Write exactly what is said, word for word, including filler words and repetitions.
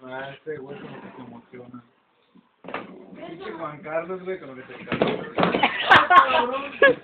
Ah, este güey como que se emociona. Pinche Juan Carlos, güey, como que se cabrón.